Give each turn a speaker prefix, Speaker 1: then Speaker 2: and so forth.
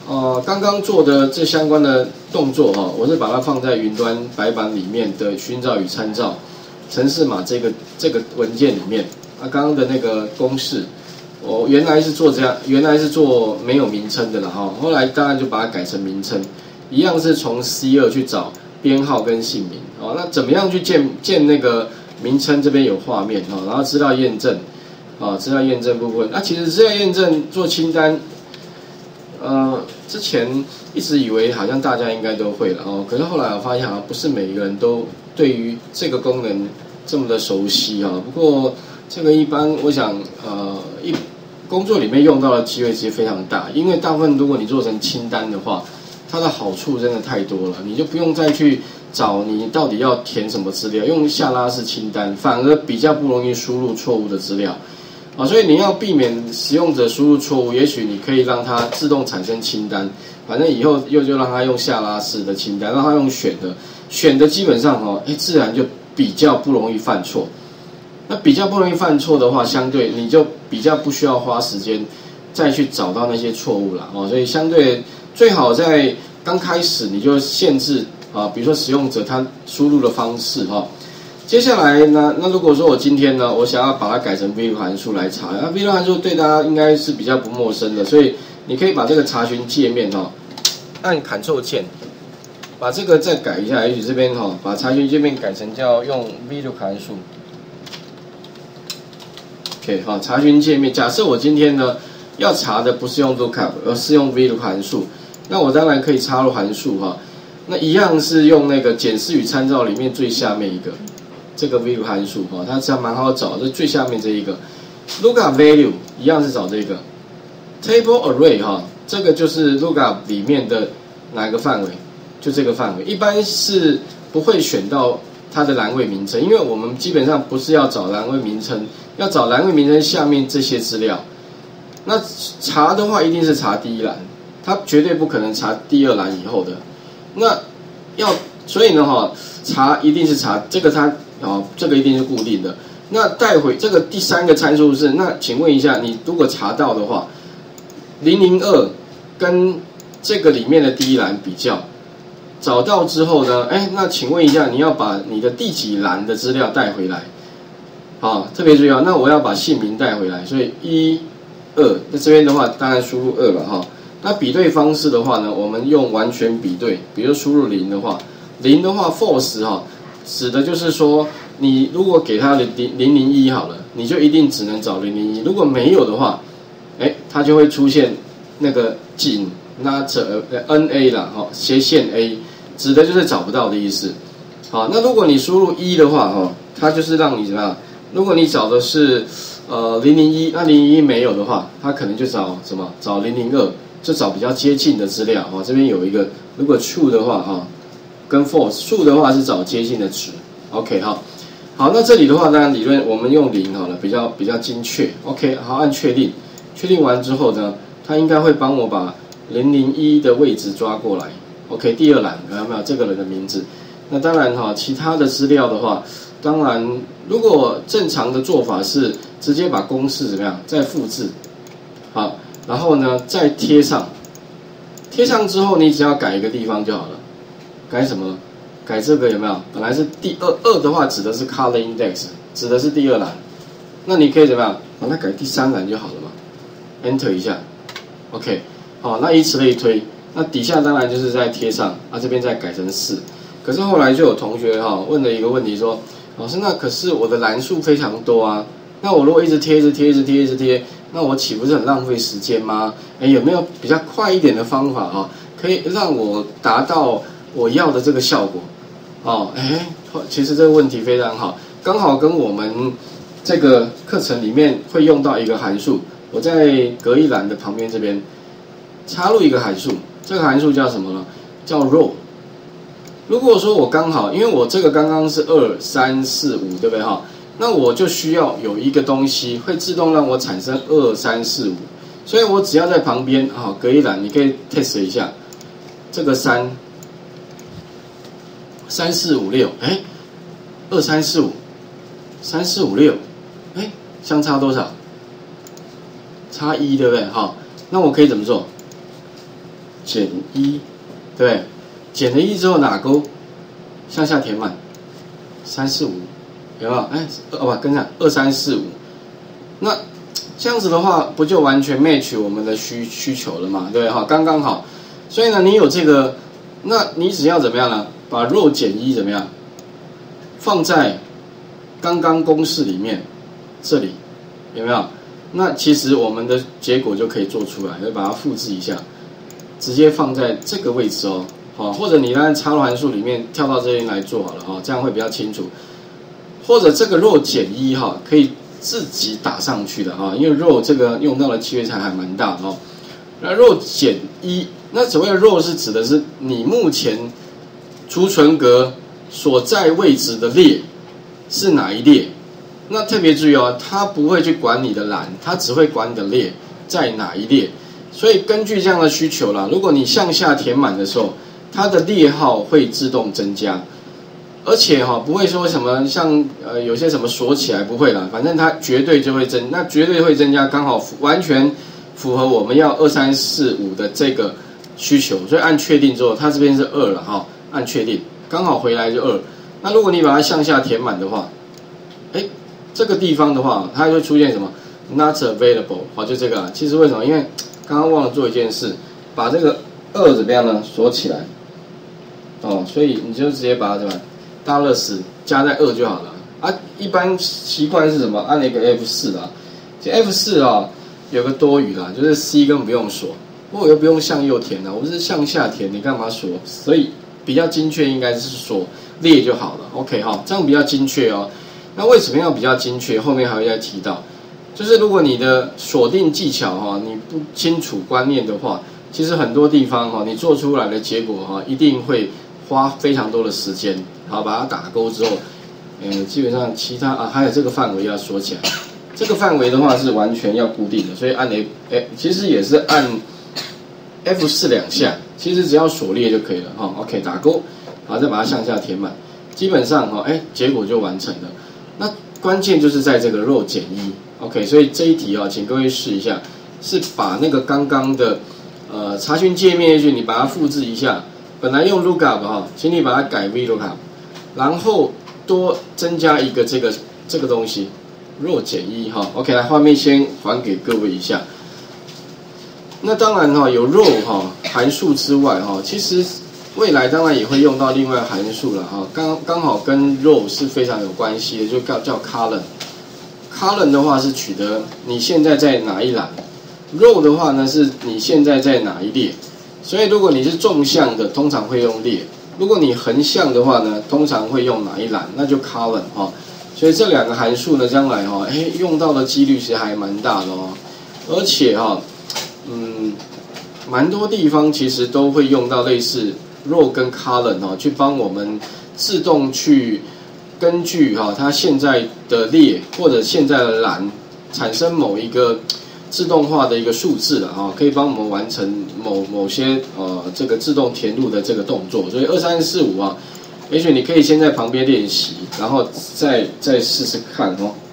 Speaker 1: 刚刚做的这相关的动作哈，我是把它放在云端白板里面的寻找与参照程式码这个文件里面。刚刚的那个公式，我原来是做这样，原来是做没有名称的了哈，后来当然就把它改成名称，一样是从 C2 去找编号跟姓名。那怎么样去建那个名称？这边有画面哈，然后资料验证，资料验证部分。其实资料验证做清单。之前一直以为好像大家应该都会了可是后来我发现好像不是每一个人都对于这个功能这么的熟悉不过这个一般我想工作里面用到的机会其实非常大，因为大部分如果你做成清单的话，它的好处真的太多了，你就不用再去找你到底要填什么资料，用下拉式清单反而比较不容易输入错误的资料。所以你要避免使用者输入错误，也许你可以让它自动产生清单，反正以后就让它用下拉式的清单，让它用选的基本上自然就比较不容易犯错。那比较不容易犯错的话，相对你就比较不需要花时间再去找到那些错误了所以相对最好在刚开始你就限制比如说使用者他输入的方式接下来呢，那如果说我今天呢，我想要把它改成 VLOOKUP 函数来查，VLOOKUP 函数对大家应该是比较不陌生的，所以你可以把这个查询界面按 Ctrl 键，把这个再改一下，也许这边把查询界面改成叫用 VLOOKUP 函数。OK 查询界面，假设我今天呢要查的不是用 lookup， 而是用 VLOOKUP 函数，那我当然可以插入函数那一样是用那个检视与参照里面最下面一个。这个 VLOOKUP 函数它这样蛮好找，这最下面这一个 lookup value 一样是找这个 table array 这个就是 lookup 里面的哪个范围？就这个范围，一般是不会选到它的栏位名称，因为我们基本上不是要找栏位名称，要找栏位名称下面这些资料。那查的话一定是查第一栏，它绝对不可能查第二栏以后的。那所以呢查一定是查这个它。这个一定是固定的。那带回这个第三个参数是，那请问一下，你如果查到的话，002跟这个里面的第一栏比较，找到之后呢，那请问一下，你要把你的第几栏的资料带回来？特别注意那我要把姓名带回来，所以1、2，在这边的话，当然输入2了那比对方式的话呢，我们用完全比对，比如输入0的话，false 指的就是说，你如果给它的001好了，你就一定只能找001。如果没有的话，它就会出现那个井 not NA 啦，斜线 A， 指的就是找不到的意思。那如果你输入1的话，它就是让你怎么样？如果你找的是001，那001没有的话，它可能就找什么？找002，就找比较接近的资料这边有一个，如果 true 的话跟 false 的话是找接近的值 ，OK 好，那这里的话当然理论我们用0好了，比较精确 ，OK 好，按确定，确定完之后呢，它应该会帮我把001的位置抓过来 ，OK 第二栏有没有这个人的名字？那当然其他的资料的话，当然如果正常的做法是直接把公式怎么样再复制，然后呢再贴上之后你只要改一个地方就好了。改什么？改这个有没有？本来是第二的话指的是 color index， 指的是第二栏。那你可以怎么样？把它改第3栏就好了嘛。Enter 一下 ，OK， 那以此类推。那底下当然就是再贴上，这边再改成4。可是后来就有同学问了一个问题说，老师，那可是我的栏数非常多啊，那我如果一直贴，那我岂不是很浪费时间吗？有没有比较快一点的方法可以让我达到我要的这个效果其实这个问题非常好，刚好跟我们这个课程里面会用到一个函数，我在隔一栏的旁边这边插入一个函数，这个函数叫什么呢？叫 row。如果说我刚好，因为我这个刚刚是2、3、4、5，对不对那我就需要有一个东西会自动让我产生2、3、4、5，所以我只要在旁边隔一栏，你可以 test 一下这个3、4、5、6，2、3、4、5、3、4、5、6，相差多少？差1，对不对？那我可以怎么做？ 减1，对，减了1之后哪勾？向下填满，3、4、5，有没有？哎，不，跟上2、3、4、5，那这样子的话，不就完全 match 我们的需求了嘛？对不对？哈，刚刚好。所以呢，你有这个，那你只要怎么样呢？把 row 减1怎么样？放在刚刚公式里面，这里有没有？那其实我们的结果就可以做出来，就把它复制一下，直接放在这个位置哦。好，或者你按插入函数里面跳到这边来做好了哈，这样会比较清楚。或者这个 row 减1哈，可以自己打上去的哈，因为 row 这个用到的机会才还蛮大的哦。那 row 减1，那所谓的 row 是指的是你目前储存格所在位置的列是哪一列？那特别注意哦，它不会去管你的栏，它只会管你的列在哪一列。所以根据这样的需求啦，如果你向下填满的时候，它的列号会自动增加，而且不会说什么像有些什么锁起来不会啦，反正它绝对就会那绝对会增加，刚好完全符合我们要2、3、4、5的这个需求，所以按确定之后，它这边是2了哈，按确定，刚好回来就2。那如果你把它向下填满的话，这个地方的话，它会出现什么 ？Not available， 好，就这个啊。其实为什么？因为刚刚忘了做一件事，把这个2怎么样呢？锁起来。哦，所以你就直接把它怎么$10加在2就好了啊。一般习惯是什么？按那个 F4啦。其实 F4啊有个多余啦，就是 C 根本不用锁，不过我又不用向右填了，我是向下填，你干嘛锁？所以比较精确应该是锁列就好了。OK 哈，这样比较精确哦。那为什么要比较精确？后面还会再提到，就是如果你的锁定技巧你不清楚观念的话，其实很多地方你做出来的结果一定会花非常多的时间。好，把它打勾之后，基本上其他还有这个范围要锁起来。这个范围的话是完全要固定的，所以按其实也是按 F4 2下，其实只要锁列就可以了OK， 打勾，好，再把它向下填满，基本上结果就完成了。那关键就是在这个 row 减1 ，OK， 所以这一题请各位试一下，是把那个刚刚的查询界面你把它复制一下，本来用 lookup 请你把它改 VLOOKUP， 然后多增加一个这个东西 row 减1，OK， 来画面先还给各位一下。那当然有 row 函数之外其实未来当然也会用到另外函数了刚好跟 row 是非常有关系的，就叫 column。column 的话是取得你现在在哪一栏 ，row 的话呢是你现在在哪一列。所以如果你是纵向的，通常会用列；如果你横向的话呢，通常会用哪一栏？那就 column 所以这两个函数呢，将来用到的几率其实还蛮大的而且蛮多地方其实都会用到类似 row 跟 column 去帮我们自动去根据它现在的列或者现在的栏产生某一个自动化的一个数字了可以帮我们完成某些这个自动填入的这个动作。所以2、3、4、5也许你可以先在旁边练习，然后再试试看